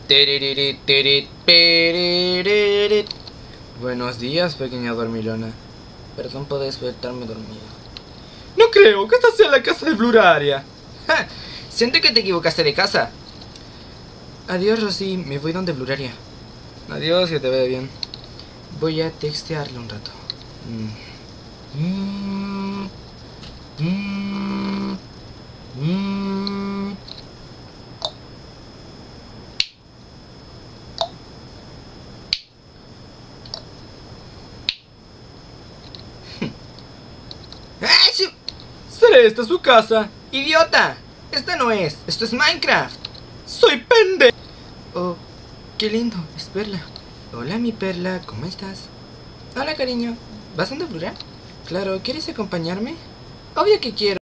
Buenos días, pequeña dormilona. Perdón por despertarme dormido. No creo que esta sea la casa de Bluraria. ¡Ja! Siento que te equivocaste de casa. Adiós, Rosy. Me voy donde Bluraria. Adiós, que te vaya bien. Voy a textearle un rato. ¿Será esta su casa? ¡Idiota! Esta no es. Esto es Minecraft. ¡Soy pendejo! Oh, qué lindo. Es Perla. Hola, mi Perla. ¿Cómo estás? Hola, cariño. ¿Vas a Bluraria? Claro. ¿Quieres acompañarme? Obvio que quiero.